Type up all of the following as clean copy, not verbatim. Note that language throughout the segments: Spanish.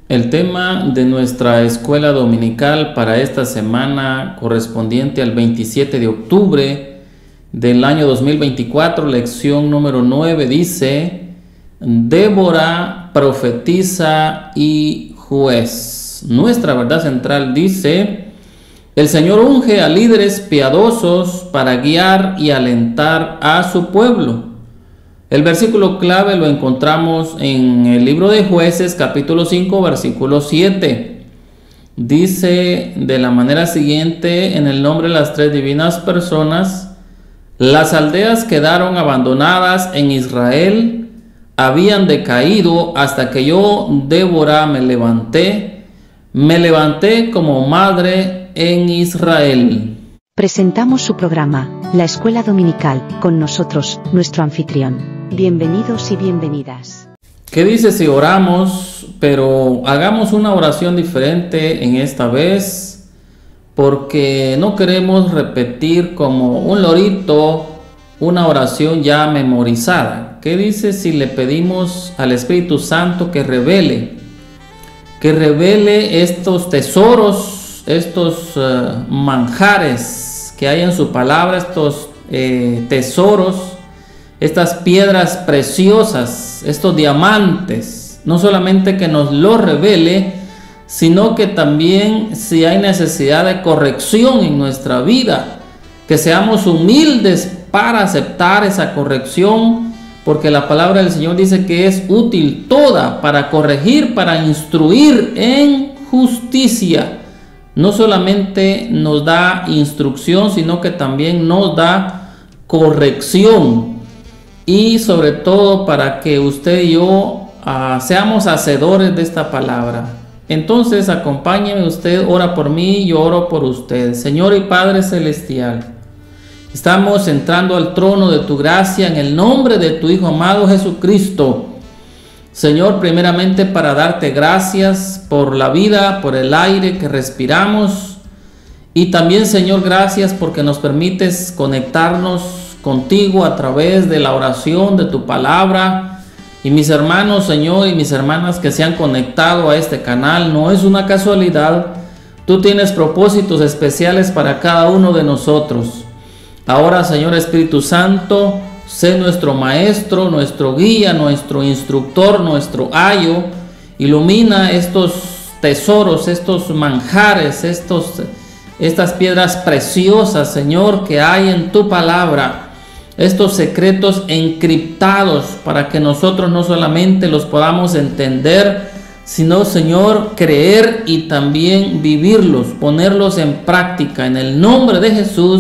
El tema de nuestra escuela dominical para esta semana correspondiente al 27 de octubre del año 2024, lección número 9, dice: Débora, profetiza y juez. Nuestra verdad central dice: el Señor unge a líderes piadosos para guiar y alentar a su pueblo. El versículo clave lo encontramos en el libro de Jueces, capítulo 5, versículo 7. Dice de la manera siguiente: en el nombre de las tres divinas personas, las aldeas quedaron abandonadas en Israel, habían decaído hasta que yo, Débora, me levanté como madre en Israel. Presentamos su programa, La Escuela Dominical, con nosotros, nuestro anfitrión. Bienvenidos y bienvenidas. ¿Qué dice si oramos? Pero hagamos una oración diferente en esta vez, porque no queremos repetir como un lorito una oración ya memorizada. ¿Qué dice si le pedimos al Espíritu Santo que revele estos tesoros, estos manjares que hay en su palabra, estos tesoros, estas piedras preciosas, estos diamantes? No solamente que nos lo revele, sino que también, si hay necesidad de corrección en nuestra vida, que seamos humildes para aceptar esa corrección, porque la palabra del Señor dice que es útil toda para corregir, para instruir en justicia. No solamente nos da instrucción, sino que también nos da corrección. Y sobre todo para que usted y yo seamos hacedores de esta palabra. Entonces acompáñeme usted, ora por mí, yo oro por usted. Señor y Padre Celestial, estamos entrando al trono de tu gracia en el nombre de tu Hijo amado Jesucristo. Señor, primeramente para darte gracias por la vida, por el aire que respiramos. Y también, Señor, gracias porque nos permites conectarnos contigo a través de la oración de tu palabra. Y mis hermanos, Señor, y mis hermanas que se han conectado a este canal, no es una casualidad. Tú tienes propósitos especiales para cada uno de nosotros. Ahora, Señor Espíritu Santo, sé nuestro maestro, nuestro guía, nuestro instructor, nuestro ayo. Ilumina estos tesoros, estos manjares, estas piedras preciosas, Señor, que hay en tu palabra. Estos secretos encriptados para que nosotros no solamente los podamos entender, sino, Señor, creer y también vivirlos, ponerlos en práctica. En el nombre de Jesús.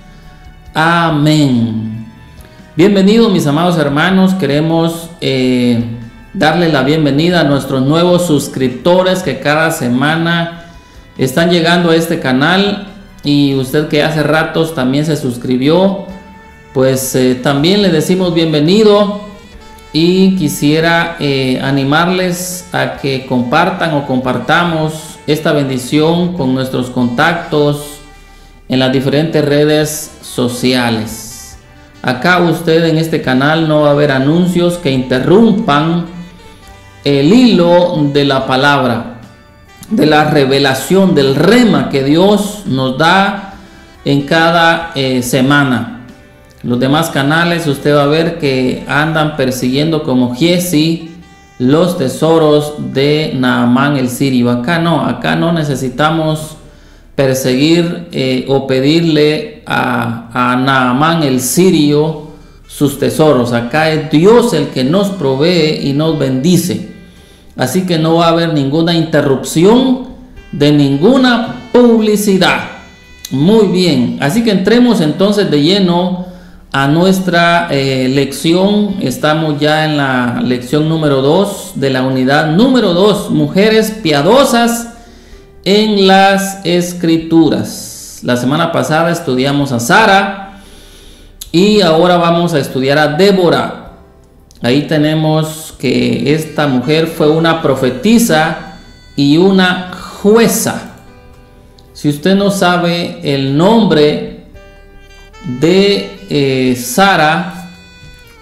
Amén. Bienvenidos, mis amados hermanos. Queremos darle la bienvenida a nuestros nuevos suscriptores que cada semana están llegando a este canal, y usted que hace ratos también se suscribió, pues también le decimos bienvenido, y quisiera animarles a que compartan o compartamos esta bendición con nuestros contactos en las diferentes redes sociales. Acá usted en este canal no va a haber anuncios que interrumpan el hilo de la palabra, de la revelación, del rema que Dios nos da en cada semana. Los demás canales usted va a ver que andan persiguiendo como Giesi los tesoros de Naamán el sirio. Acá no necesitamos perseguir o pedirle a Naamán el sirio sus tesoros. Acá es Dios el que nos provee y nos bendice. Así que no va a haber ninguna interrupción de ninguna publicidad. Muy bien, así que entremos entonces de lleno a nuestra lección. Estamos ya en la lección número 2 de la unidad número 2, mujeres piadosas en las Escrituras. La semana pasada estudiamos a Sara y ahora vamos a estudiar a Débora. Ahí tenemos que esta mujer fue una profetisa y una jueza. Si usted no sabe el nombre de Sara,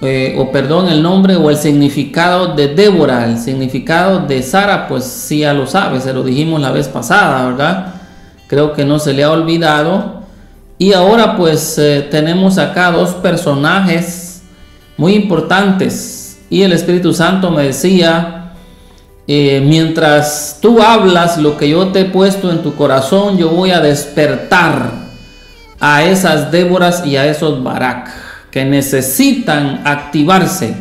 el nombre o el significado de Débora. El significado de Sara, pues sí ya lo sabe, se lo dijimos la vez pasada, ¿verdad? Creo que no se le ha olvidado. Y ahora pues tenemos acá dos personajes muy importantes. Y el Espíritu Santo me decía, mientras tú hablas lo que yo te he puesto en tu corazón, yo voy a despertar a esas Déboras y a esos Barak que necesitan activarse,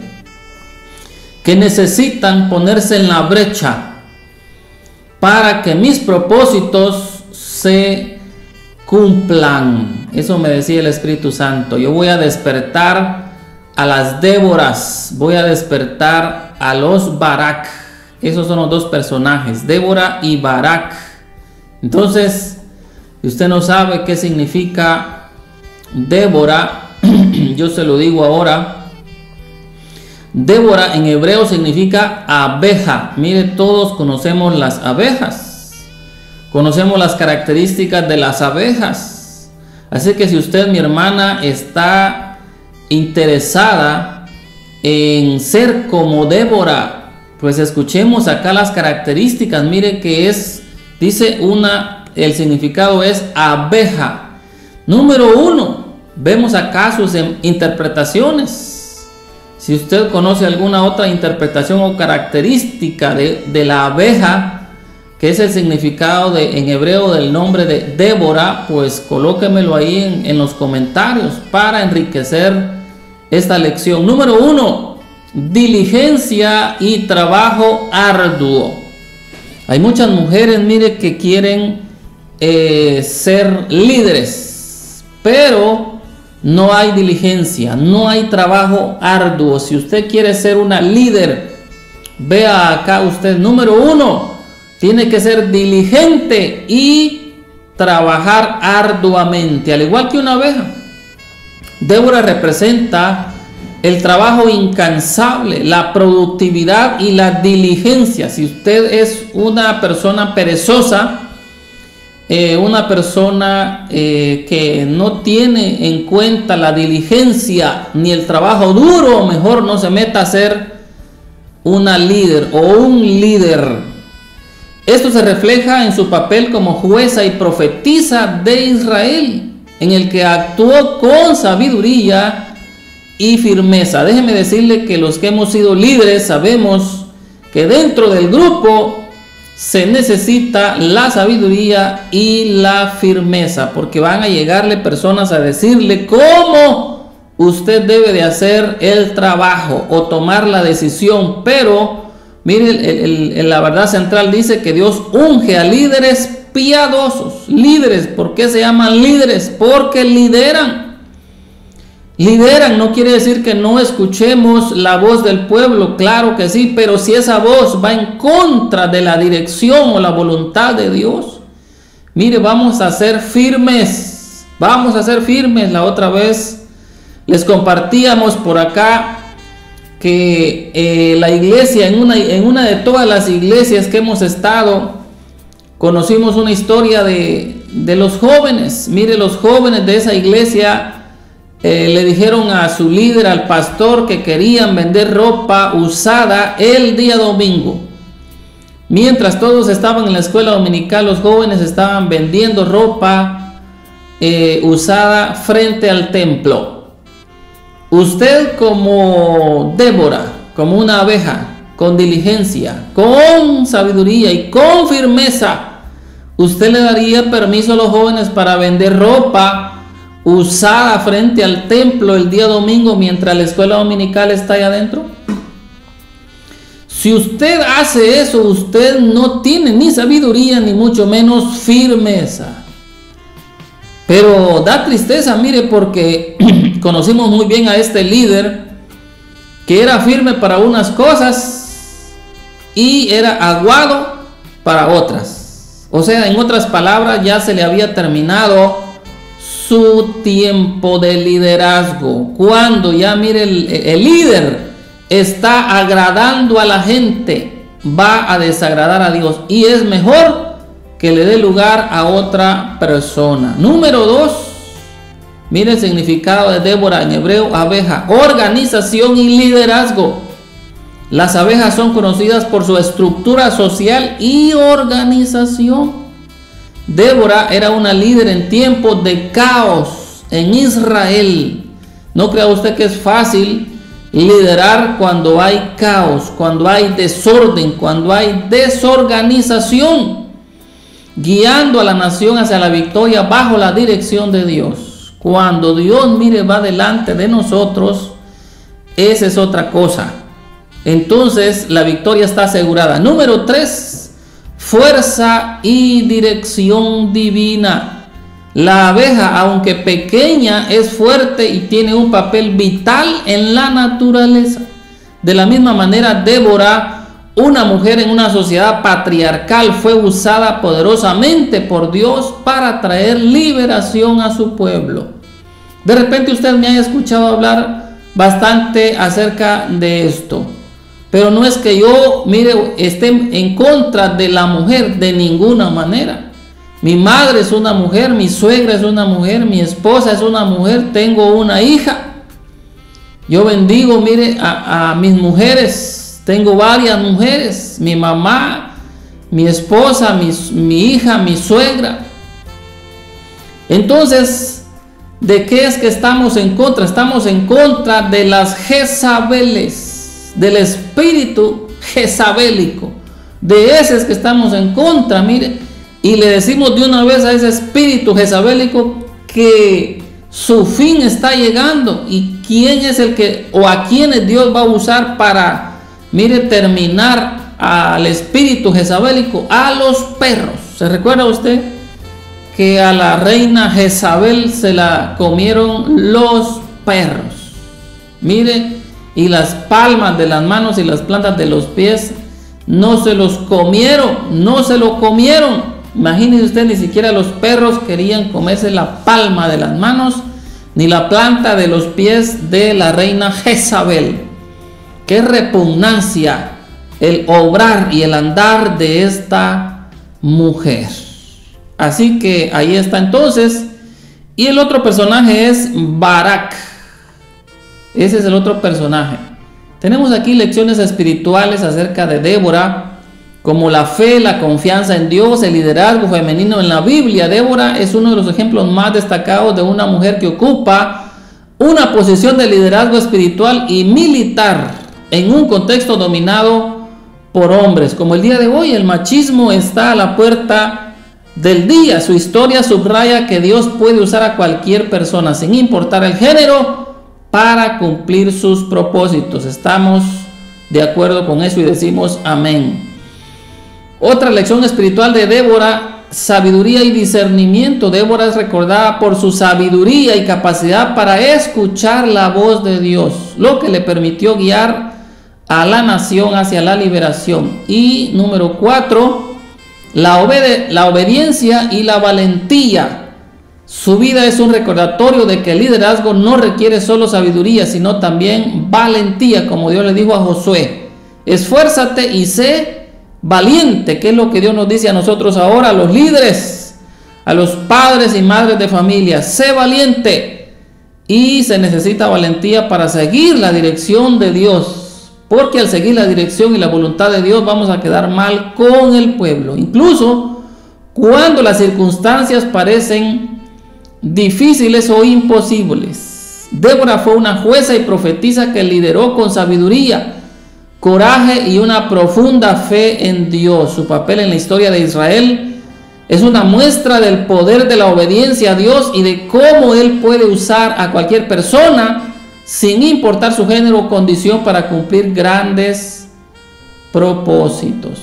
que necesitan ponerse en la brecha para que mis propósitos se cumplan. Eso me decía el Espíritu Santo. Yo voy a despertar a las Déboras, voy a despertar a los Barak. Esos son los dos personajes, Débora y Barak. Entonces, si usted no sabe qué significa Débora, yo se lo digo ahora. Débora en hebreo significa abeja. Mire, todos conocemos las abejas. Conocemos las características de las abejas. Así que si usted, mi hermana, está interesada en ser como Débora, pues escuchemos acá las características. Mire que dice el significado es abeja. Número 1, vemos acá sus interpretaciones. Si usted conoce alguna otra interpretación o característica de la abeja, que es el significado en hebreo del nombre de Débora, pues colóquemelo ahí en los comentarios para enriquecer esta lección. Número 1, diligencia y trabajo arduo. Hay muchas mujeres, mire, que quieren ser líderes, pero no hay diligencia, no hay trabajo arduo. Si usted quiere ser una líder, vea acá usted, número 1, tiene que ser diligente y trabajar arduamente, al igual que una abeja. Débora representa el trabajo incansable, la productividad y la diligencia. Si usted es una persona perezosa, una persona que no tiene en cuenta la diligencia ni el trabajo duro, mejor no se meta a ser una líder o un líder. Esto se refleja en su papel como jueza y profetisa de Israel, en el que actuó con sabiduría y firmeza. Déjeme decirle que los que hemos sido líderes sabemos que dentro del grupo se necesita la sabiduría y la firmeza, porque van a llegarle personas a decirle cómo usted debe de hacer el trabajo o tomar la decisión. Pero mire, la verdad central dice que Dios unge a líderes piadosos. Líderes, ¿por qué se llaman líderes? Porque lideran. Lideran no quiere decir que no escuchemos la voz del pueblo, claro que sí, pero si esa voz va en contra de la dirección o la voluntad de Dios, mire, vamos a ser firmes, vamos a ser firmes. La otra vez les compartíamos por acá que la iglesia, en una de todas las iglesias que hemos estado, conocimos una historia de los jóvenes. Mire, los jóvenes de esa iglesia le dijeron a su líder, al pastor, que querían vender ropa usada el día domingo. Mientras todos estaban en la escuela dominical, los jóvenes estaban vendiendo ropa usada frente al templo. Usted, como Débora, como una abeja, con diligencia, con sabiduría y con firmeza, ¿usted le daría permiso a los jóvenes para vender ropa usada frente al templo el día domingo mientras la escuela dominical está ahí adentro? Si usted hace eso, usted no tiene ni sabiduría ni mucho menos firmeza. Pero da tristeza, mire, porque conocimos muy bien a este líder que era firme para unas cosas y era aguado para otras. O sea, en otras palabras, ya se le había terminado su tiempo de liderazgo. Cuando ya, mire, el líder está agradando a la gente, va a desagradar a Dios, y es mejor que le dé lugar a otra persona. Número 2, Mire el significado de Débora en hebreo: abeja, organización y liderazgo. Las abejas son conocidas por su estructura social y organización. Débora era una líder en tiempos de caos en Israel. No crea usted que es fácil liderar cuando hay caos, cuando hay desorden, cuando hay desorganización, guiando a la nación hacia la victoria bajo la dirección de Dios. Cuando Dios, mire, va delante de nosotros, esa es otra cosa. Entonces la victoria está asegurada. Número 3, fuerza y dirección divina. La abeja, aunque pequeña, es fuerte y tiene un papel vital en la naturaleza. De la misma manera, Débora, una mujer en una sociedad patriarcal, fue usada poderosamente por Dios para traer liberación a su pueblo. De repente usted me haya escuchado hablar bastante acerca de esto, pero no es que yo, mire, esté en contra de la mujer de ninguna manera. Mi madre es una mujer, mi suegra es una mujer, mi esposa es una mujer, tengo una hija. Yo bendigo, mire, a mis mujeres. Tengo varias mujeres, mi mamá, mi esposa, mi hija, mi suegra. Entonces, ¿de qué es que estamos en contra? Estamos en contra de las Jezabeles, del espíritu jezabélico. De ese es que estamos en contra, mire. Y le decimos de una vez a ese espíritu jezabélico que su fin está llegando. ¿Y quién es el que, o a quienes Dios va a usar para, mire, terminar al espíritu jezabélico? A los perros. ¿Se recuerda usted que a la reina Jezabel se la comieron los perros? Mire, y las palmas de las manos y las plantas de los pies no se los comieron, no se lo comieron. Imagínese usted, ni siquiera los perros querían comerse la palma de las manos ni la planta de los pies de la reina Jezabel. Qué repugnancia el obrar y el andar de esta mujer. Así que ahí está entonces. Y el otro personaje es Barak. Ese es el otro personaje. Tenemos aquí lecciones espirituales acerca de Débora, como la fe, la confianza en Dios, el liderazgo femenino en la Biblia. Débora es uno de los ejemplos más destacados de una mujer que ocupa una posición de liderazgo espiritual y militar en un contexto dominado por hombres. Como el día de hoy, el machismo está a la puerta del día. Su historia subraya que Dios puede usar a cualquier persona, sin importar el género, para cumplir sus propósitos. Estamos de acuerdo con eso y decimos amén. Otra lección espiritual de Débora: sabiduría y discernimiento. Débora es recordada por su sabiduría y capacidad para escuchar la voz de Dios, lo que le permitió guiar a la nación hacia la liberación. Y número 4, la obediencia y la valentía. Su vida es un recordatorio de que el liderazgo no requiere solo sabiduría, sino también valentía, como Dios le dijo a Josué: esfuérzate y sé valiente, que es lo que Dios nos dice a nosotros ahora, a los líderes, a los padres y madres de familia. Sé valiente. Y se necesita valentía para seguir la dirección de Dios, porque al seguir la dirección y la voluntad de Dios vamos a quedar mal con el pueblo, incluso cuando las circunstancias parecen difíciles o imposibles. Débora fue una jueza y profetisa que lideró con sabiduría, coraje y una profunda fe en Dios. Su papel en la historia de Israel es una muestra del poder de la obediencia a Dios y de cómo Él puede usar a cualquier persona, sin importar su género o condición, para cumplir grandes propósitos.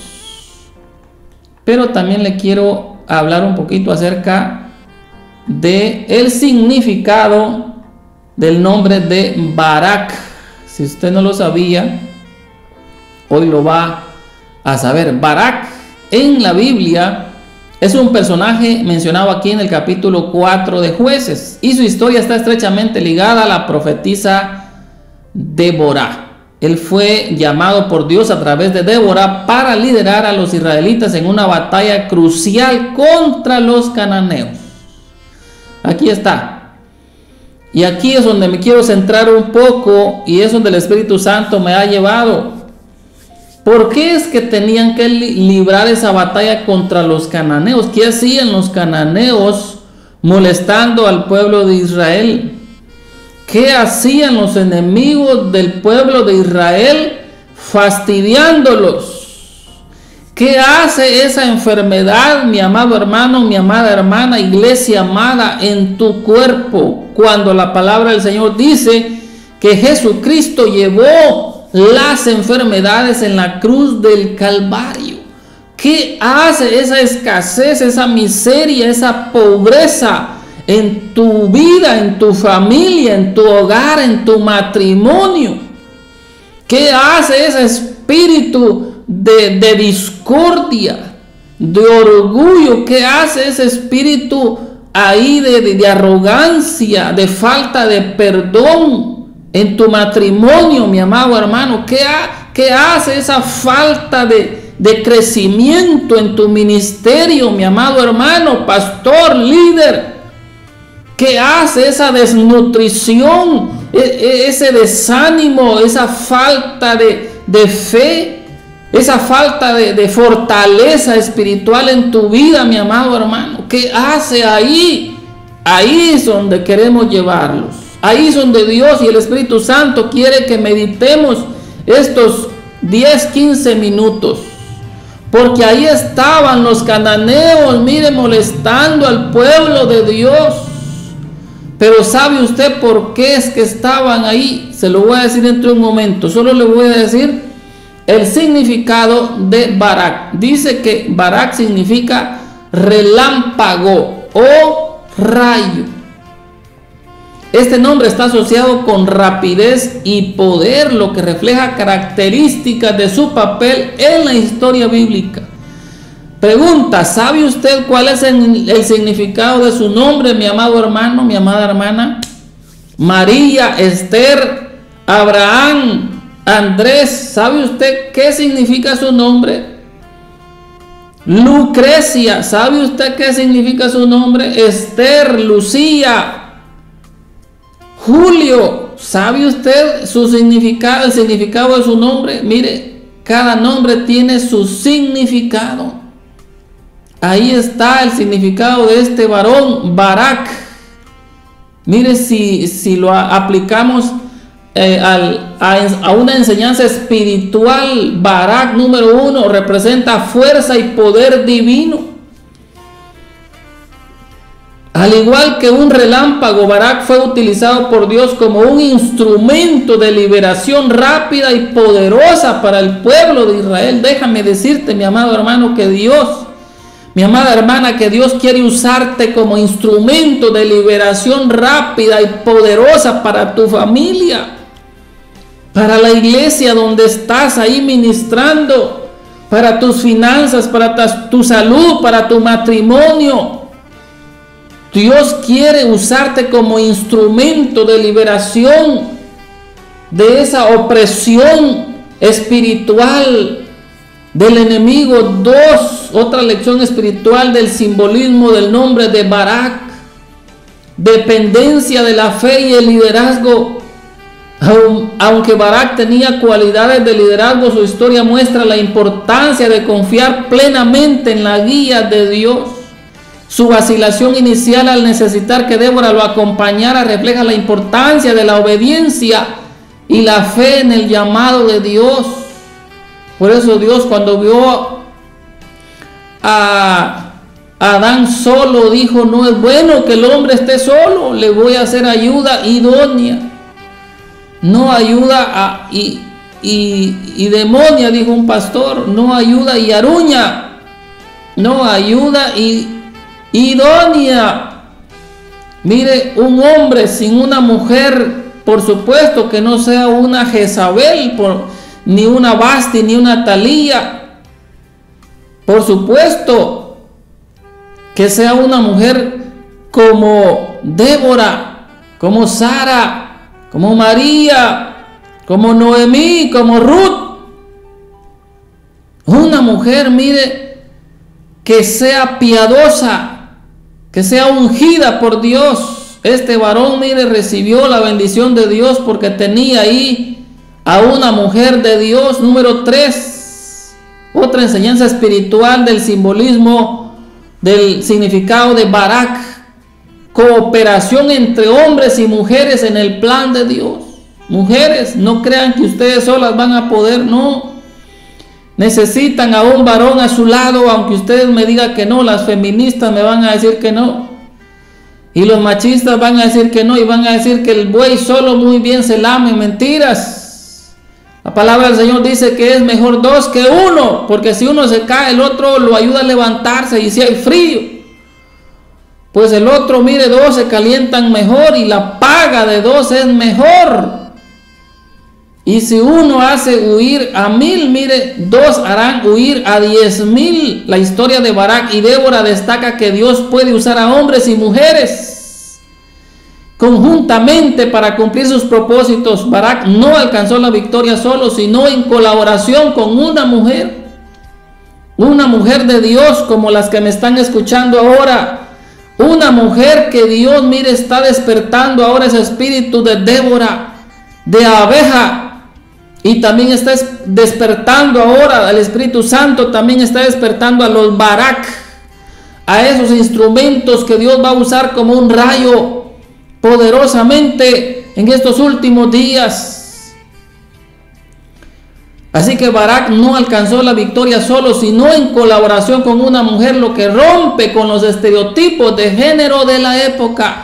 Pero también le quiero hablar un poquito acerca de el significado del nombre de Barak. Si usted no lo sabía, hoy lo va a saber. Barak en la Biblia es un personaje mencionado aquí en el capítulo 4 de Jueces, y su historia está estrechamente ligada a la profetisa Débora. Él fue llamado por Dios a través de Débora para liderar a los israelitas en una batalla crucial contra los cananeos. Aquí está. Y aquí es donde me quiero centrar un poco y es donde el Espíritu Santo me ha llevado. ¿Por qué es que tenían que librar esa batalla contra los cananeos? ¿Qué hacían los cananeos molestando al pueblo de Israel? ¿Qué hacían los enemigos del pueblo de Israel fastidiándolos? ¿Qué hace esa enfermedad, mi amado hermano, mi amada hermana, iglesia amada, en tu cuerpo? Cuando la palabra del Señor dice que Jesucristo llevó las enfermedades en la cruz del Calvario. ¿Qué hace esa escasez, esa miseria, esa pobreza en tu vida, en tu familia, en tu hogar, en tu matrimonio? ¿Qué hace ese espíritu de discordia, de orgullo? ¿Qué hace ese espíritu ahí de arrogancia, de falta de perdón en tu matrimonio, mi amado hermano? ¿Qué hace esa falta de crecimiento en tu ministerio, mi amado hermano, pastor, líder? ¿Qué hace esa desnutrición, ese desánimo, esa falta de fe? Esa falta de fortaleza espiritual en tu vida, mi amado hermano. ¿Qué hace ahí? Ahí es donde queremos llevarlos. Ahí es donde Dios y el Espíritu Santo quiere que meditemos estos 10, 15 minutos. Porque ahí estaban los cananeos, mire, molestando al pueblo de Dios. Pero ¿sabe usted por qué es que estaban ahí? Se lo voy a decir dentro de un momento. Solo le voy a decir el significado de Barak. Dice que Barak significa relámpago o rayo. Este nombre está asociado con rapidez y poder, lo que refleja características de su papel en la historia bíblica. Pregunta, ¿sabe usted cuál es el significado de su nombre, mi amado hermano, mi amada hermana? María, Esther, Abraham, Andrés, ¿sabe usted qué significa su nombre? Lucrecia, ¿sabe usted qué significa su nombre? Esther, Lucía, Julio, ¿sabe usted su significado, el significado de su nombre? Mire, cada nombre tiene su significado. Ahí está el significado de este varón, Barak. Mire, si lo aplicamos a una enseñanza espiritual, Barak número 1 representa fuerza y poder divino. Al igual que un relámpago, Barak fue utilizado por Dios como un instrumento de liberación rápida y poderosa para el pueblo de Israel. Déjame decirte, mi amado hermano, que Dios, mi amada hermana, que Dios quiere usarte como instrumento de liberación rápida y poderosa para tu familia, para la iglesia donde estás ahí ministrando, para tus finanzas, para tu salud, para tu matrimonio. Dios quiere usarte como instrumento de liberación de esa opresión espiritual del enemigo. Otra lección espiritual del simbolismo del nombre de Barak: dependencia de la fe y el liderazgo. Aunque Barak tenía cualidades de liderazgo, su historia muestra la importancia de confiar plenamente en la guía de Dios. Su vacilación inicial al necesitar que Débora lo acompañara refleja la importancia de la obediencia y la fe en el llamado de Dios. Por eso Dios, cuando vio a Adán solo, dijo: no es bueno que el hombre esté solo, le voy a hacer ayuda idónea. No ayuda demonia, dijo un pastor, no ayuda y aruña, no ayuda idónea. Mire, un hombre sin una mujer, por supuesto que no sea una Jezabel, ni una Basti, ni una Talía. Por supuesto que sea una mujer como Débora, como Sara, como María, como Noemí, como Ruth. Una mujer, mire, que sea piadosa, que sea ungida por Dios, Este varón, mire, recibió la bendición de Dios porque tenía ahí a una mujer de Dios. Número 3, otra enseñanza espiritual del simbolismo, del significado de Barak: cooperación entre hombres y mujeres en el plan de Dios. Mujeres, no crean que ustedes solas van a poder, no. Necesitan a un varón a su lado, aunque ustedes me digan que no. Las feministas me van a decir que no, y los machistas van a decir que no, y van a decir que el buey solo muy bien se lame. Mentiras. La palabra del Señor dice que es mejor 2 que 1, porque si uno se cae, el otro lo ayuda a levantarse. Y si hay frío, pues el otro, mire, 2 se calientan mejor, y la paga de 2 es mejor. Y si uno hace huir a 1000, mire, 2 harán huir a 10,000. La historia de Barak y Débora destaca que Dios puede usar a hombres y mujeres conjuntamente para cumplir sus propósitos. Barak no alcanzó la victoria solo, sino en colaboración con una mujer de Dios, como las que me están escuchando ahora. Una mujer que Dios, mire, está despertando ahora ese espíritu de Débora, de abeja. Y también está despertando ahora al Espíritu Santo, también está despertando a los Barak, a esos instrumentos que Dios va a usar como un rayo poderosamente en estos últimos días. Así que Barak no alcanzó la victoria solo, sino en colaboración con una mujer, lo que rompe con los estereotipos de género de la época.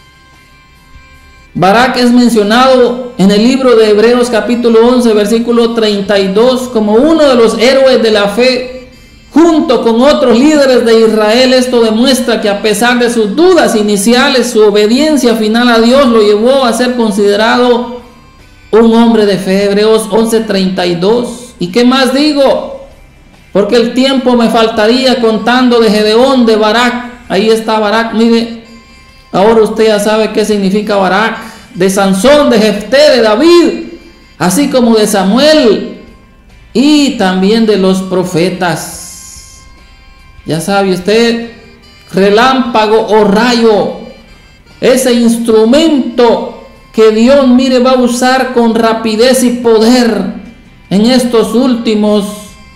Barak es mencionado en el libro de Hebreos capítulo 11 versículo 32 como uno de los héroes de la fe, junto con otros líderes de Israel. Esto demuestra que a pesar de sus dudas iniciales, su obediencia final a Dios lo llevó a ser considerado un hombre de fe. Hebreos 11:32. ¿Y qué más digo? Porque el tiempo me faltaría contando de Gedeón, de Barak. Ahí está Barak, mire. Ahora usted ya sabe qué significa Barak, de Sansón, de Jefté, de David, así como de Samuel y también de los profetas. Ya sabe usted, relámpago o rayo, ese instrumento que Dios, mire, va a usar con rapidez y poder en estos últimos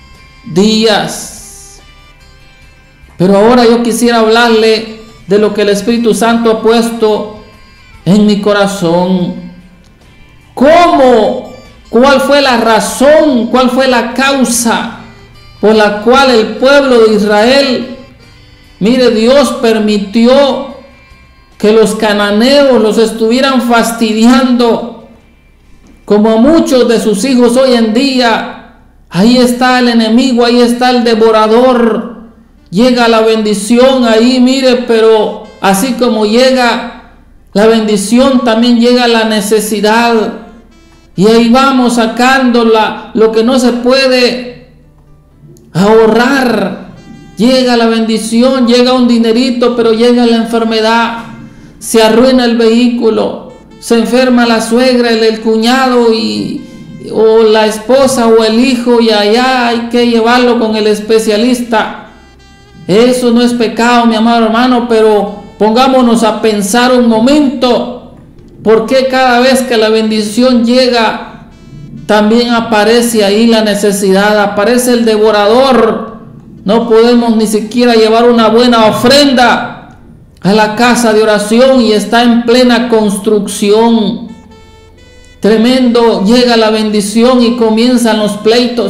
días. Pero ahora yo quisiera hablarle de lo que el Espíritu Santo ha puesto en mi corazón. ¿Cómo? ¿Cuál fue la razón? ¿Cuál fue la causa por la cual el pueblo de Israel, mire, Dios permitió que los cananeos los estuvieran fastidiando como a muchos de sus hijos hoy en día? Ahí está el enemigo, ahí está el devorador. Llega la bendición ahí, mire, pero así como llega la bendición, también llega la necesidad. Y ahí vamos sacando lo que no se puede ahorrar. Llega la bendición, llega un dinerito, pero llega la enfermedad. Se arruina el vehículo, se enferma la suegra, el cuñado o la esposa o el hijo, y allá hay que llevarlo con el especialista. Eso no es pecado, mi amado hermano, pero pongámonos a pensar un momento. ¿Por qué cada vez que la bendición llega, también aparece ahí la necesidad? Aparece el devorador. No podemos ni siquiera llevar una buena ofrenda a la casa de oración y está en plena construcción. Tremendo, llega la bendición y comienzan los pleitos.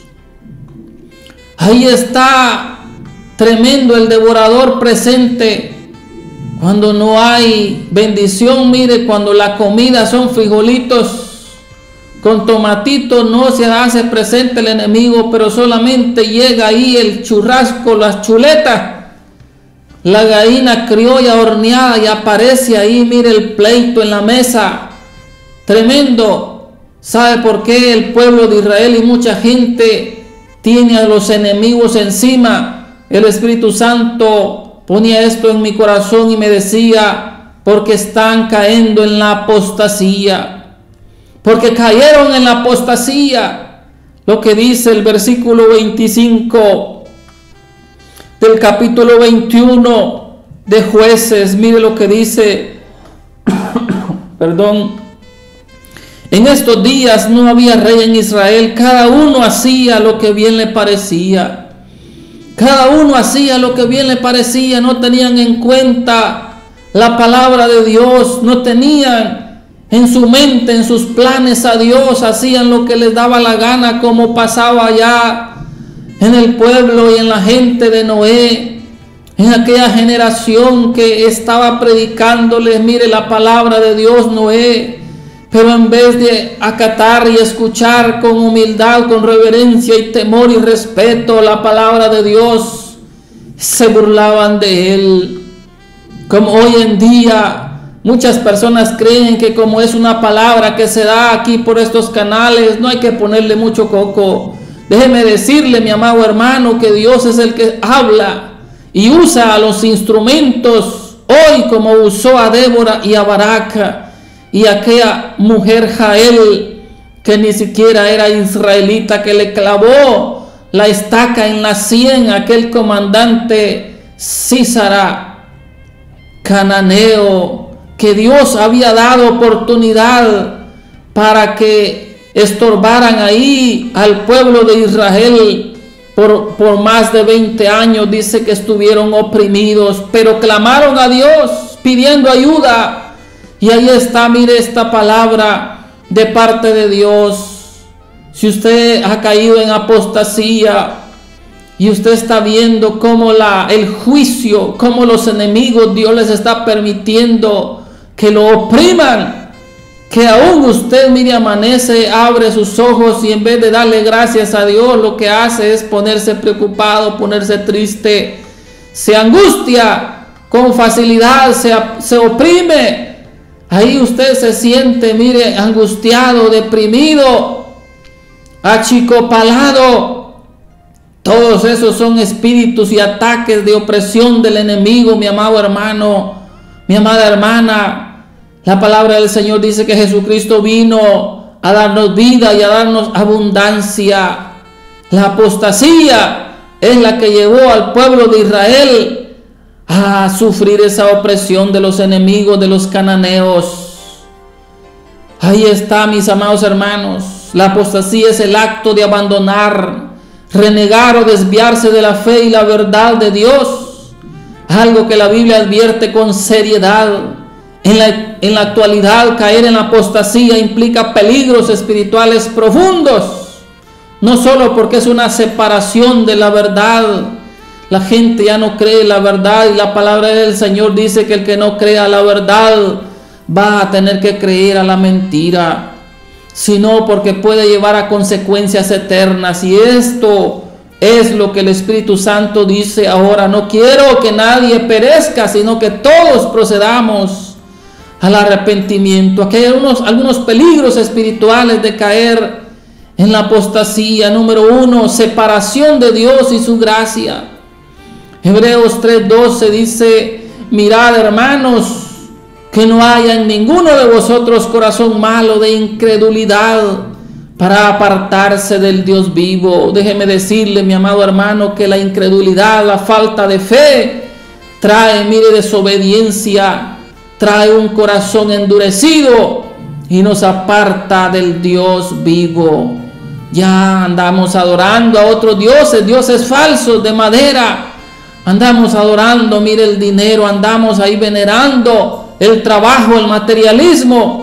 Ahí está tremendo el devorador presente. Cuando no hay bendición, mire, cuando la comida son frijolitos con tomatito, no se hace presente el enemigo, pero solamente llega ahí el churrasco, las chuletas, la gallina criolla horneada, y aparece ahí, mire, el pleito en la mesa. Tremendo. ¿Sabe por qué el pueblo de Israel y mucha gente tiene a los enemigos encima? El Espíritu Santo ponía esto en mi corazón y me decía: porque están cayendo en la apostasía, porque cayeron en la apostasía. Lo que dice el versículo 25 del capítulo 21 de Jueces, mire lo que dice: En estos días no había rey en Israel, cada uno hacía lo que bien le parecía. Cada uno hacía lo que bien le parecía, no tenían en cuenta la palabra de Dios, no tenían en su mente, en sus planes a Dios, hacían lo que les daba la gana, como pasaba allá en el pueblo y en la gente de Noé, en aquella generación que estaba predicándoles, mire, la palabra de Dios, Noé. Pero en vez de acatar y escuchar con humildad, con reverencia y temor y respeto la palabra de Dios, se burlaban de él. Como hoy en día muchas personas creen que como es una palabra que se da aquí por estos canales, no hay que ponerle mucho coco. Déjeme decirle, mi amado hermano, que Dios es el que habla y usa a los instrumentos hoy, como usó a Débora y a Baraca y aquella mujer Jael, que ni siquiera era israelita, que le clavó la estaca en la sien a aquel comandante Sísara, cananeo, que Dios había dado oportunidad para que estorbaran ahí al pueblo de Israel por más de 20 años. Dice que estuvieron oprimidos, pero clamaron a Dios pidiendo ayuda. Y ahí está, mire, esta palabra de parte de Dios. Si usted ha caído en apostasía y usted está viendo cómo el juicio, cómo los enemigos, Dios les está permitiendo que lo opriman, que aún usted, mire, amanece, abre sus ojos y en vez de darle gracias a Dios, lo que hace es ponerse preocupado, ponerse triste, se angustia con facilidad, se oprime. Ahí usted se siente, mire, angustiado, deprimido, achicopalado. Todos esos son espíritus y ataques de opresión del enemigo, mi amado hermano, mi amada hermana. La palabra del Señor dice que Jesucristo vino a darnos vida y a darnos abundancia. La apostasía es la que llevó al pueblo de Israel a sufrir esa opresión de los enemigos, de los cananeos. Ahí está, mis amados hermanos. La apostasía es el acto de abandonar, renegar o desviarse de la fe y la verdad de Dios. Algo que la Biblia advierte con seriedad. En la actualidad, caer en la apostasía implica peligros espirituales profundos. No solo porque es una separación de la verdad. La gente ya no cree la verdad y la palabra del Señor dice que el que no crea la verdad va a tener que creer a la mentira, sino porque puede llevar a consecuencias eternas. Y esto es lo que el Espíritu Santo dice ahora: no quiero que nadie perezca, sino que todos procedamos al arrepentimiento. Aquí hay algunos peligros espirituales de caer en la apostasía. Número 1, separación de Dios y su gracia. Hebreos 3:12 dice: mirad, hermanos, que no haya en ninguno de vosotros corazón malo de incredulidad para apartarse del Dios vivo. Déjeme decirle, mi amado hermano, que la incredulidad, la falta de fe, trae, mire, desobediencia, trae un corazón endurecido y nos aparta del Dios vivo. Ya andamos adorando a otros dioses falsos de madera. Andamos adorando, mire, el dinero, andamos ahí venerando el trabajo, el materialismo.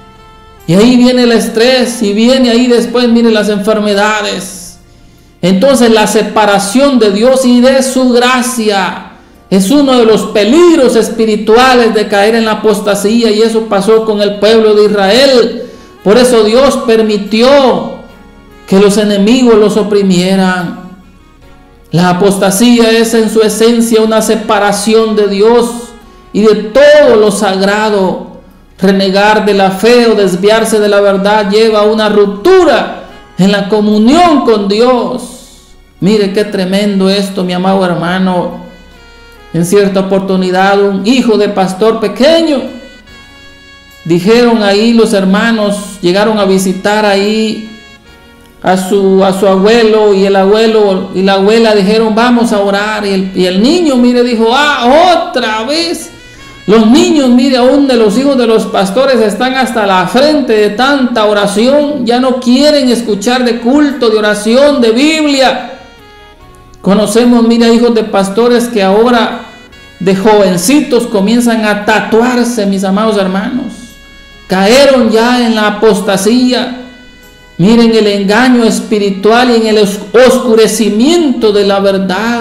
Y ahí viene el estrés y viene ahí después, mire, las enfermedades. Entonces la separación de Dios y de su gracia es uno de los peligros espirituales de caer en la apostasía, y eso pasó con el pueblo de Israel. Por eso Dios permitió que los enemigos los oprimieran. La apostasía es en su esencia una separación de Dios y de todo lo sagrado. Renegar de la fe o desviarse de la verdad lleva a una ruptura en la comunión con Dios. Mire qué tremendo esto, mi amado hermano. En cierta oportunidad, un hijo de pastor pequeño, dijeron ahí los hermanos, llegaron a visitar ahí a su abuelo, y el abuelo y la abuela dijeron: vamos a orar. Y el niño, mire, dijo: otra vez Los niños, mire, aún de los hijos de los pastores están hasta la frente de tanta oración. Ya no quieren escuchar de culto, de oración, de Biblia. Conocemos, mire, hijos de pastores que ahora de jovencitos comienzan a tatuarse, mis amados hermanos. Cayeron ya en la apostasía. Miren el engaño espiritual y en el oscurecimiento de la verdad.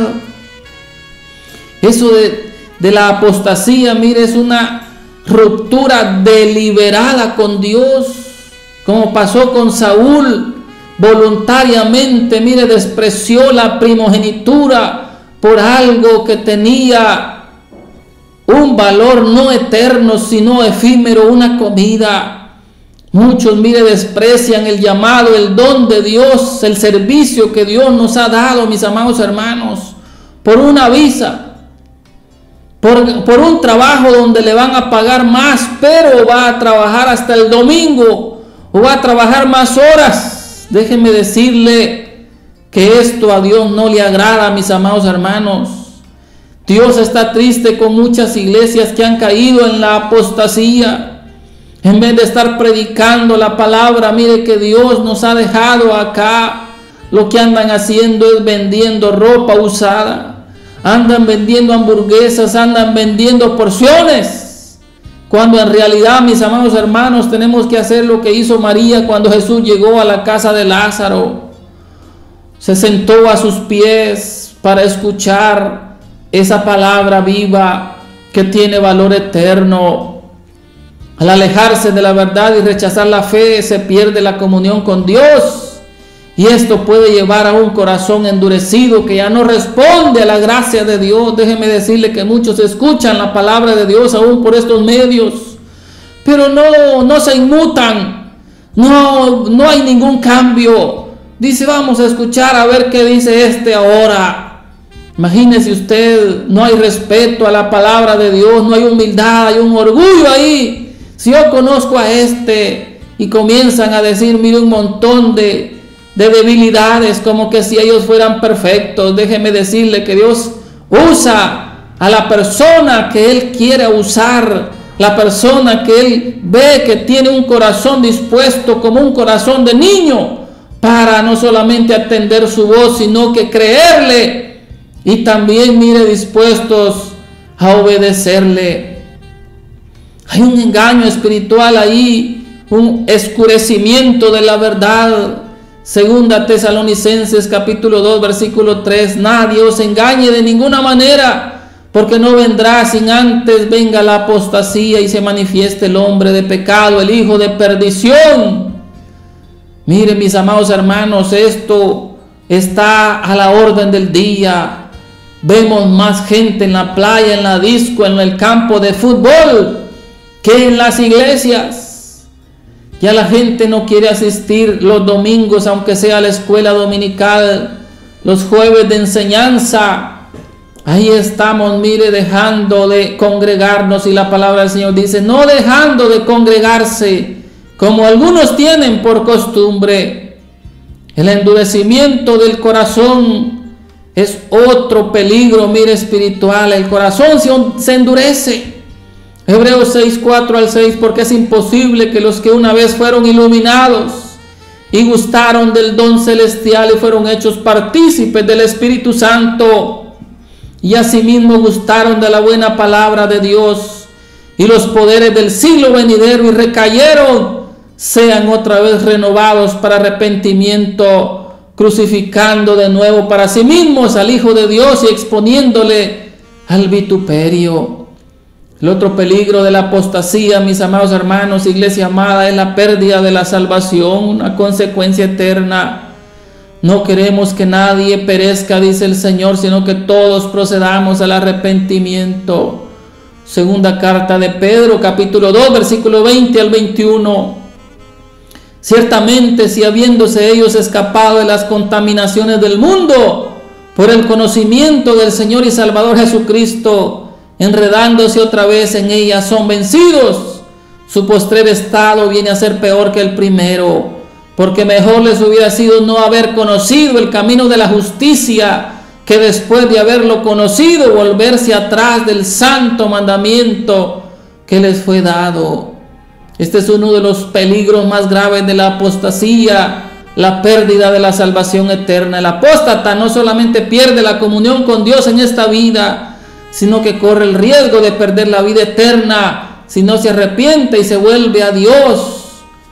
Eso de la apostasía, mire, es una ruptura deliberada con Dios, como pasó con Saúl. Voluntariamente, mire, despreció la primogenitura por algo que tenía un valor no eterno, sino efímero, una comida. Muchos, mire, desprecian el llamado, el don de Dios, el servicio que Dios nos ha dado, mis amados hermanos, por una visa, por un trabajo donde le van a pagar más, pero va a trabajar hasta el domingo o va a trabajar más horas. Déjenme decirle que esto a Dios no le agrada, mis amados hermanos. Dios está triste con muchas iglesias que han caído en la apostasía. En vez de estar predicando la palabra, mire que Dios nos ha dejado acá. Lo que andan haciendo es vendiendo ropa usada. Andan vendiendo hamburguesas, andan vendiendo porciones. Cuando en realidad, mis amados hermanos, tenemos que hacer lo que hizo María cuando Jesús llegó a la casa de Lázaro. Se sentó a sus pies para escuchar esa palabra viva que tiene valor eterno. Al alejarse de la verdad y rechazar la fe, se pierde la comunión con Dios. Y esto puede llevar a un corazón endurecido que ya no responde a la gracia de Dios. Déjeme decirle que muchos escuchan la palabra de Dios aún por estos medios, pero no se inmutan. No hay ningún cambio. Dice, vamos a escuchar a ver qué dice este ahora. Imagínese usted, no hay respeto a la palabra de Dios, no hay humildad, hay un orgullo ahí. Si yo conozco a este, y comienzan a decir, mire, un montón de debilidades, como que si ellos fueran perfectos. Déjeme decirle que Dios usa a la persona que Él quiere usar, la persona que Él ve que tiene un corazón dispuesto como un corazón de niño, para no solamente atender su voz, sino que creerle y también, mire, dispuestos a obedecerle. Hay un engaño espiritual ahí, un escurecimiento de la verdad. Segunda Tesalonicenses capítulo 2 versículo 3, nadie os engañe de ninguna manera, porque no vendrá sin antes venga la apostasía y se manifieste el hombre de pecado, el hijo de perdición. Miren, mis amados hermanos, esto está a la orden del día. Vemos más gente en la playa, en la disco, en el campo de fútbol que en las iglesias. Ya la gente no quiere asistir los domingos, aunque sea a la escuela dominical, los jueves de enseñanza. Ahí estamos, mire, dejando de congregarnos, y la palabra del Señor dice, no dejando de congregarse, como algunos tienen por costumbre. El endurecimiento del corazón es otro peligro, mire, espiritual. El corazón se endurece. Hebreos 6, 4 al 6, porque es imposible que los que una vez fueron iluminados y gustaron del don celestial y fueron hechos partícipes del Espíritu Santo, y asimismo gustaron de la buena palabra de Dios y los poderes del siglo venidero y recayeron, sean otra vez renovados para arrepentimiento, crucificando de nuevo para sí mismos al Hijo de Dios y exponiéndole al vituperio. El otro peligro de la apostasía, mis amados hermanos, iglesia amada, es la pérdida de la salvación, una consecuencia eterna. No queremos que nadie perezca, dice el Señor, sino que todos procedamos al arrepentimiento. Segunda carta de Pedro, capítulo 2, versículo 20 al 21. Ciertamente, si habiéndose ellos escapado de las contaminaciones del mundo, por el conocimiento del Señor y Salvador Jesucristo, enredándose otra vez en ellas, son vencidos, su postrer estado viene a ser peor que el primero, porque mejor les hubiera sido no haber conocido el camino de la justicia, que después de haberlo conocido volverse atrás del santo mandamiento que les fue dado. Este es uno de los peligros más graves de la apostasía, la pérdida de la salvación eterna. El apóstata no solamente pierde la comunión con Dios en esta vida, sino que corre el riesgo de perder la vida eterna si no se arrepiente y se vuelve a Dios.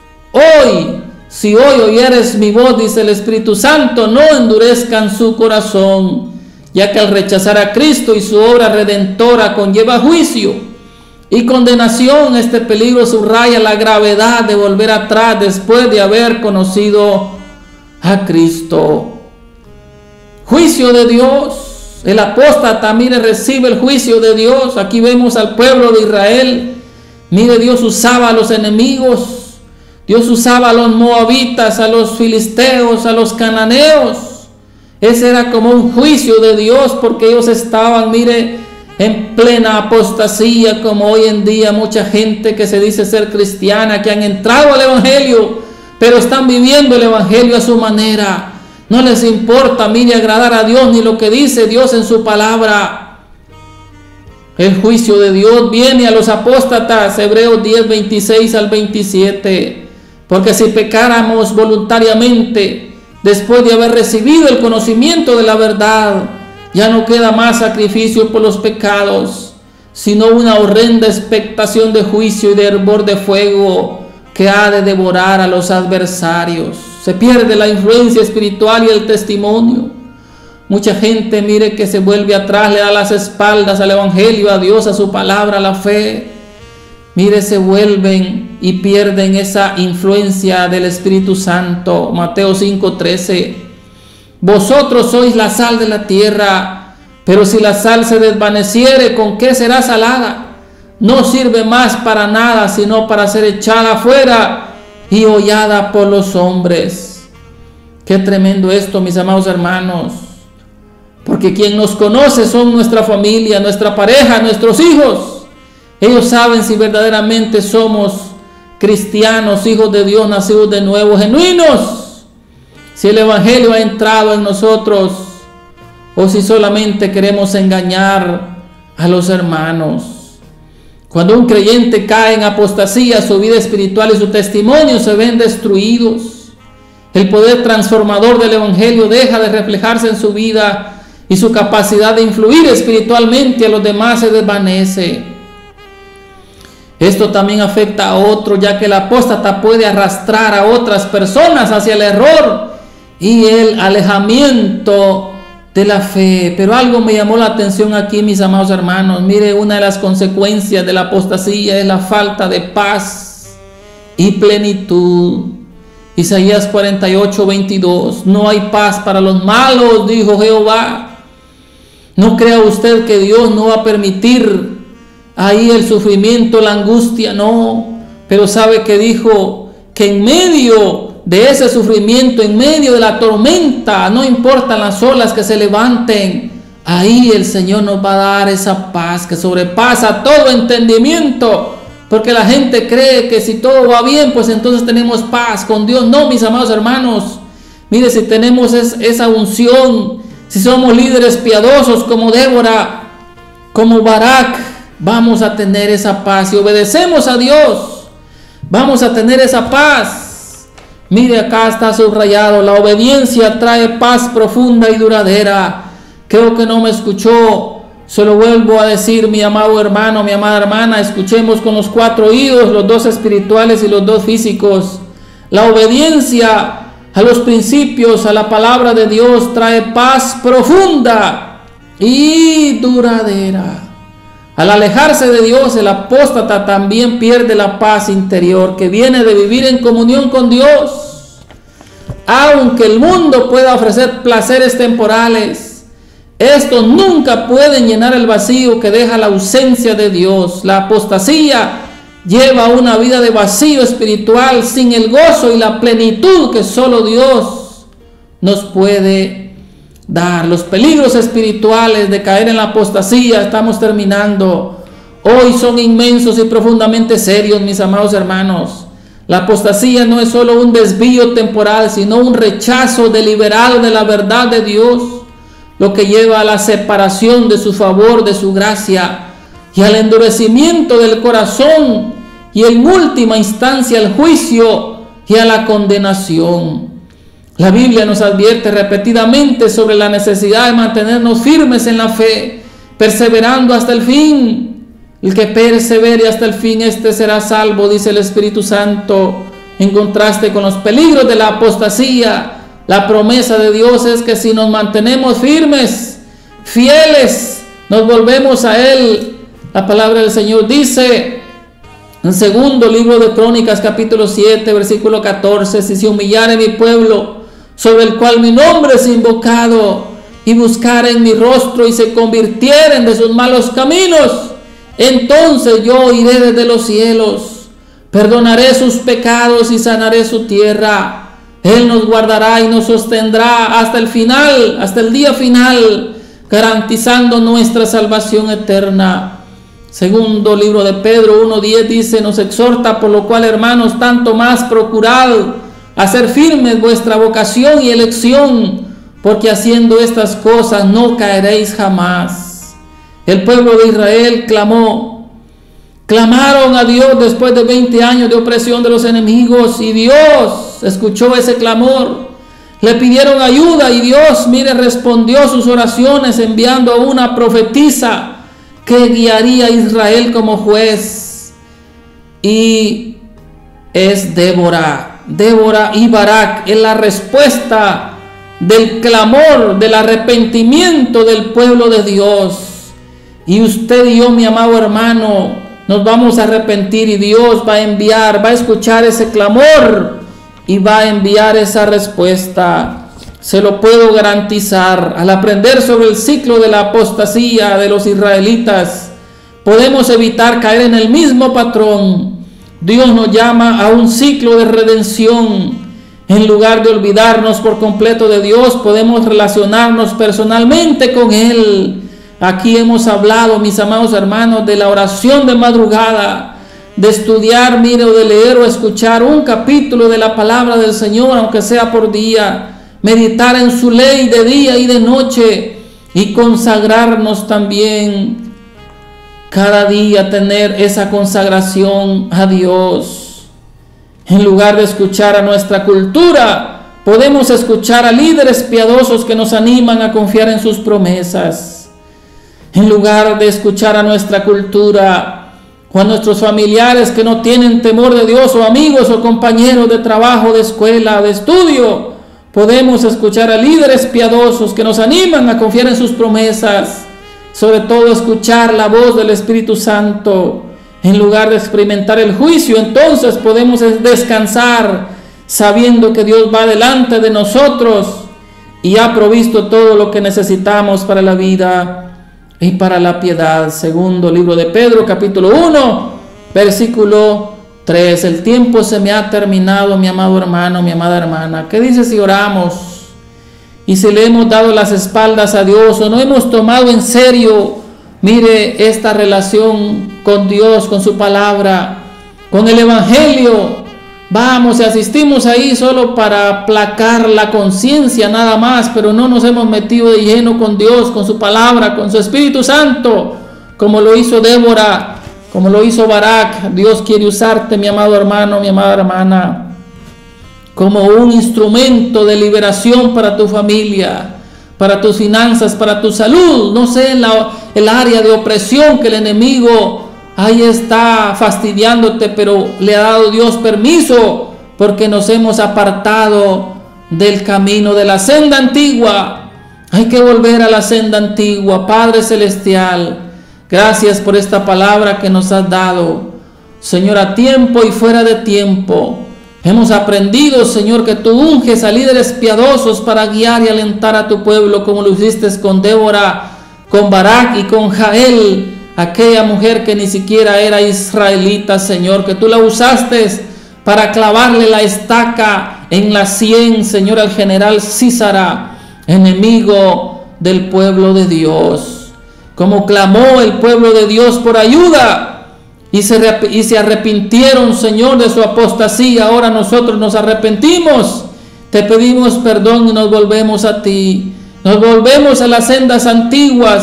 Si hoy oyeres mi voz, dice el Espíritu Santo, no endurezcan su corazón, ya que al rechazar a Cristo y su obra redentora conlleva juicio y condenación. Este peligro subraya la gravedad de volver atrás después de haber conocido a Cristo. Juicio de Dios. El apóstata, mire, recibe el juicio de Dios. Aquí vemos al pueblo de Israel. Mire, Dios usaba a los enemigos. Dios usaba a los moabitas, a los filisteos, a los cananeos. Ese era como un juicio de Dios, porque ellos estaban, mire, en plena apostasía, como hoy en día mucha gente que se dice ser cristiana, que han entrado al evangelio, pero están viviendo el evangelio a su manera. No les importa, mire, agradar a Dios ni lo que dice Dios en su palabra. El juicio de Dios viene a los apóstatas, Hebreos 10, 26 al 27. Porque si pecáramos voluntariamente, después de haber recibido el conocimiento de la verdad, ya no queda más sacrificio por los pecados, sino una horrenda expectación de juicio y de hervor de fuego que ha de devorar a los adversarios. Se pierde la influencia espiritual y el testimonio. Mucha gente, mire, que se vuelve atrás, le da las espaldas al evangelio, a Dios, a su palabra, a la fe. Mire, se vuelven y pierden esa influencia del Espíritu Santo. Mateo 5:13. Vosotros sois la sal de la tierra, pero si la sal se desvaneciere, ¿con qué será salada? No sirve más para nada, sino para ser echada afuera y hollada por los hombres. Qué tremendo esto, mis amados hermanos. Porque quien nos conoce son nuestra familia, nuestra pareja, nuestros hijos. Ellos saben si verdaderamente somos cristianos, hijos de Dios, nacidos de nuevo, genuinos. Si el evangelio ha entrado en nosotros o si solamente queremos engañar a los hermanos. Cuando un creyente cae en apostasía, su vida espiritual y su testimonio se ven destruidos. El poder transformador del evangelio deja de reflejarse en su vida y su capacidad de influir espiritualmente a los demás se desvanece. Esto también afecta a otros, ya que el apóstata puede arrastrar a otras personas hacia el error y el alejamiento de la fe. Pero algo me llamó la atención aquí, mis amados hermanos. Mire, una de las consecuencias de la apostasía es la falta de paz y plenitud. Isaías 48, 22. No hay paz para los malos, dijo Jehová. No crea usted que Dios no va a permitir ahí el sufrimiento, la angustia, no. Pero sabe que dijo que en medio de ese sufrimiento, en medio de la tormenta, no importan las olas que se levanten, ahí el Señor nos va a dar esa paz que sobrepasa todo entendimiento. Porque la gente cree que si todo va bien, pues entonces tenemos paz con Dios. No, mis amados hermanos. Mire, si tenemos esa unción, si somos líderes piadosos como Débora, como Barak, vamos a tener esa paz. Si obedecemos a Dios, vamos a tener esa paz. Mire, acá está subrayado: la obediencia trae paz profunda y duradera. Creo que no me escuchó. Se lo vuelvo a decir, mi amado hermano, mi amada hermana. Escuchemos con los 4 oídos, los 2 espirituales y los 2 físicos. La obediencia a los principios, a la palabra de Dios, trae paz profunda y duradera. Al alejarse de Dios, el apóstata también pierde la paz interior que viene de vivir en comunión con Dios. Aunque el mundo pueda ofrecer placeres temporales, estos nunca pueden llenar el vacío que deja la ausencia de Dios. La apostasía lleva una vida de vacío espiritual, sin el gozo y la plenitud que solo Dios nos puede dar. Los peligros espirituales de caer en la apostasía, estamos terminando, hoy son inmensos y profundamente serios, mis amados hermanos. La apostasía no es solo un desvío temporal, sino un rechazo deliberado de la verdad de Dios, lo que lleva a la separación de su favor, de su gracia. y al endurecimiento del corazón, y en última instancia al juicio y a la condenación. La Biblia nos advierte repetidamente sobre la necesidad de mantenernos firmes en la fe, perseverando hasta el fin. El que persevere hasta el fin, este será salvo, dice el Espíritu Santo. En contraste con los peligros de la apostasía, la promesa de Dios es que si nos mantenemos firmes, fieles, nos volvemos a Él. La palabra del Señor dice en segundo libro de Crónicas, capítulo 7, versículo 14: si se humillare mi pueblo, sobre el cual mi nombre es invocado, y buscaren mi rostro y se convirtieren de sus malos caminos, entonces yo oiré desde los cielos, perdonaré sus pecados y sanaré su tierra. Él nos guardará y nos sostendrá hasta el final, hasta el día final, garantizando nuestra salvación eterna. Segundo libro de Pedro 1:10 dice: nos exhorta, por lo cual, hermanos, tanto más procurad hacer firmes vuestra vocación y elección, porque haciendo estas cosas no caeréis jamás. El pueblo de Israel clamaron a Dios después de 20 años de opresión de los enemigos, y Dios escuchó ese clamor. Le pidieron ayuda y Dios, respondió sus oraciones enviando a una profetisa que guiaría a Israel como juez, y es Débora y Barak. Es la respuesta del clamor, del arrepentimiento del pueblo de Dios. Y usted y yo, mi amado hermano, nos vamos a arrepentir, y Dios va a escuchar ese clamor y va a enviar esa respuesta. Se lo puedo garantizar. Al aprender sobre el ciclo de la apostasía de los israelitas, podemos evitar caer en el mismo patrón. Dios nos llama a un ciclo de redención. En lugar de olvidarnos por completo de Dios, podemos relacionarnos personalmente con Él. Aquí hemos hablado, mis amados hermanos, de la oración de madrugada, de estudiar, o de leer o escuchar un capítulo de la palabra del Señor, aunque sea por día. Meditar en su ley de día y de noche, y consagrarnos también cada día, tener esa consagración a Dios. En lugar de escuchar a nuestra cultura, podemos escuchar a líderes piadosos que nos animan a confiar en sus promesas. En lugar de escuchar a nuestra cultura o a nuestros familiares que no tienen temor de Dios, o amigos o compañeros de trabajo, de escuela, de estudio, podemos escuchar a líderes piadosos que nos animan a confiar en sus promesas. Sobre todo, escuchar la voz del Espíritu Santo. En lugar de experimentar el juicio, entonces podemos descansar sabiendo que Dios va delante de nosotros y ha provisto todo lo que necesitamos para la vida y para la piedad. Segundo libro de Pedro, capítulo 1, versículo 3. El tiempo se me ha terminado, mi amado hermano, mi amada hermana. ¿Qué dice si oramos y si le hemos dado las espaldas a Dios, o no hemos tomado en serio, esta relación con Dios, con su palabra, con el Evangelio? Vamos y asistimos ahí solo para aplacar la conciencia nada más, pero no nos hemos metido de lleno con Dios, con su palabra, con su Espíritu Santo, como lo hizo Débora, como lo hizo Barak. Dios quiere usarte, mi amado hermano, mi amada hermana, como un instrumento de liberación para tu familia, para tus finanzas, para tu salud. No sé, el área de opresión que el enemigo ahí está fastidiándote, pero le ha dado Dios permiso, porque nos hemos apartado del camino, de la senda antigua. Hay que volver a la senda antigua. Padre Celestial, gracias por esta palabra que nos has dado, Señor, a tiempo y fuera de tiempo. Hemos aprendido, Señor, que tú unges a líderes piadosos para guiar y alentar a tu pueblo, como lo hiciste con Débora, con Barak y con Jael, aquella mujer que ni siquiera era israelita, Señor, que tú la usaste para clavarle la estaca en la sien, Señor, al general Sísara, enemigo del pueblo de Dios. Como clamó el pueblo de Dios por ayuda y se arrepintieron, Señor, de su apostasía, ahora nosotros nos arrepentimos, te pedimos perdón y nos volvemos a ti. Nos volvemos a las sendas antiguas,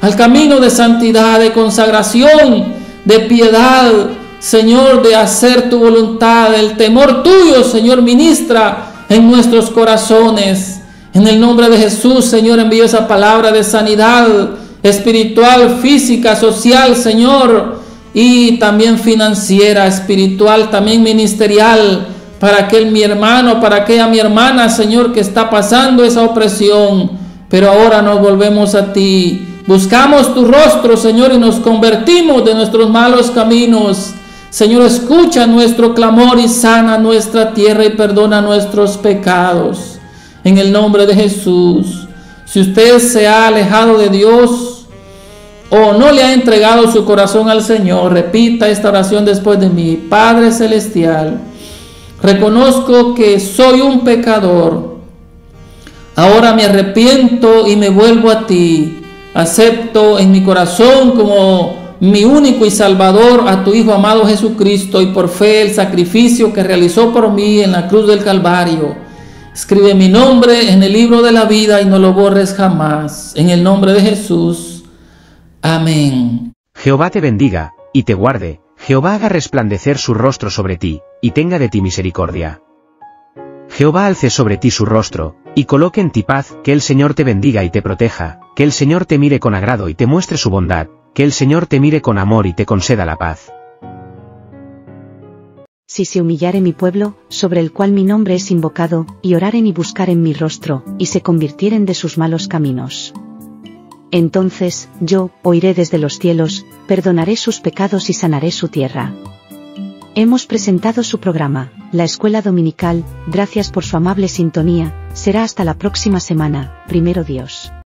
al camino de santidad, de consagración, de piedad, Señor, de hacer tu voluntad. El temor tuyo, Señor, ministra en nuestros corazones. En el nombre de Jesús, Señor, envío esa palabra de sanidad espiritual, física, social, Señor, y también financiera, espiritual, también ministerial, para aquel mi hermano, para aquella mi hermana, Señor, que está pasando esa opresión. Pero ahora nos volvemos a ti. Buscamos tu rostro, Señor, y nos convertimos de nuestros malos caminos. Señor, escucha nuestro clamor y sana nuestra tierra y perdona nuestros pecados. En el nombre de Jesús. Si usted se ha alejado de Dios o no le ha entregado su corazón al Señor, repita esta oración después de mí. Padre Celestial, reconozco que soy un pecador. Ahora me arrepiento y me vuelvo a ti. Acepto en mi corazón como mi único y salvador a tu Hijo amado Jesucristo, y por fe el sacrificio que realizó por mí en la cruz del Calvario. Escribe mi nombre en el libro de la vida y no lo borres jamás. En el nombre de Jesús. Amén. Jehová te bendiga y te guarde. Jehová haga resplandecer su rostro sobre ti y tenga de ti misericordia. Jehová alce sobre ti su rostro y coloque en ti paz. Que el Señor te bendiga y te proteja. Que el Señor te mire con agrado y te muestre su bondad. Que el Señor te mire con amor y te conceda la paz. Si se humillare mi pueblo, sobre el cual mi nombre es invocado, y oraren y buscaren mi rostro, y se convirtieren de sus malos caminos. Entonces, yo, oiré desde los cielos, perdonaré sus pecados y sanaré su tierra. Hemos presentado su programa, La Escuela Dominical. Gracias por su amable sintonía. Será hasta la próxima semana, primero Dios.